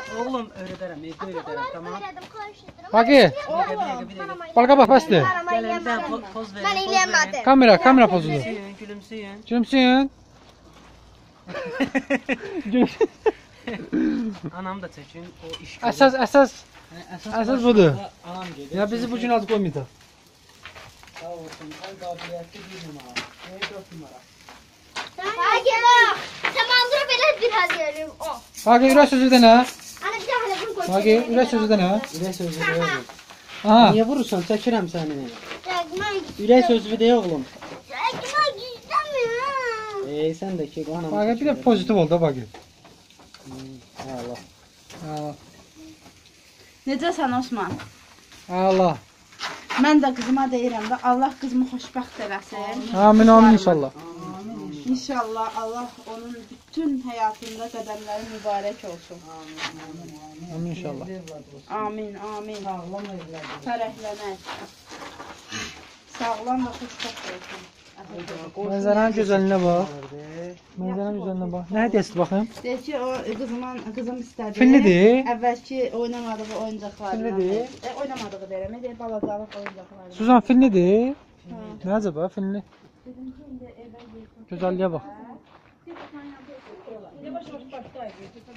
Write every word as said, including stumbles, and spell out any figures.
Oğlum öğrederim, evde öğrederim, tamam. Bagi. Balqa bax, bəsdir. Gelin ben po poz verin, Ben poz eləyəmədim. verin. Kamera, kamera pozudur. Gülümseyin, gülümseyin. Gülümsün. Anam da çekin, o iş görür. Əsas, əsas. Yəni, əsas budur. Anam gedir. Ya bizi bu gün ad qoymayacaq. Sağ olsun, en qabiliyyətli bir numara. Ne dört numara. Ha gel bak. Tamamdır belə biraz yerim. O. Bagi, ürək sözü də nə? Ana bir daha bunu koy. Bagi, ürək sözü də nə? Ürək sözlü de oğlum. Aha. Niye vurursan? Çəkirəm səni. Çəkmək. Ürək sözlü de oğlum. Çəkmək istəmirəm. Ey sen de ki anam. Bagi, bir də pozitiv ol da Bagi. Allah. Allah. Necəsən Osman? Allah. Mən də qızıma deyirəm də Allah qızımı xoşbəxt eləsin. Amin, amin inşallah. İnşallah Allah onun bütün həyatında qədəmləri mübarək olsun. Amin inşallah. Amin, amin. Sağlam evladım. Fərəhlənək. Sağlam və xoşbəxt olsun. Mənzərənin gözəlinə bax. Mənzərənin gözəlinə bax. Nə hədiyyəsidir baxım? Deyir ki, o qızımın, qızım istədi. Fillidir. Əvvəlki oynamadığı oyuncaqlarından. Fillidir. E, oynamadığı deyirəm, deyir balacalıq oyuncaqlarından. Suzan fillidir. Nə acaba filli? Dedim ki, indi evə girsin. Gözəlliyə bax. Yavaş yavaş başlayır.